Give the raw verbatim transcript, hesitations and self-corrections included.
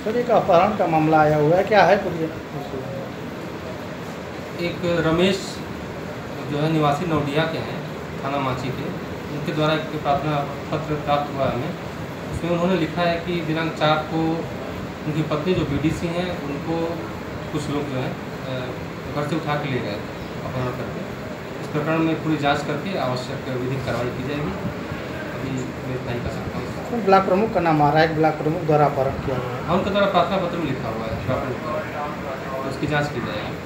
Sir एक अपहरण का मामला आया हुआ है, क्या है पूरी? एक रमेश जो है निवासी नौडिया के हैं, थाना माची के, उनके द्वारा एक प्रार्थना पत्र प्राप्त हुआ हमें। उसमें उन्होंने लिखा है कि दिनांक चार को उनकी पत्नी जो बीडीसी हैं उनको कुछ लोग जो है घर से उठा के ले गए अपहरण करके। इस प्रकरण में पूरी जांच करके आवश्यक विधिक कार्रवाई की जाएगी। अभी मैं इतना ही कर सकता हूँ। ब्लॉक प्रमुख का नाम आ रहा है, ब्लॉक प्रमुख द्वारा अपहरण किया हुआ है। हाँ, उनके द्वारा प्रार्थना पत्र में लिखा हुआ है, उसकी जाँच की जाएगी।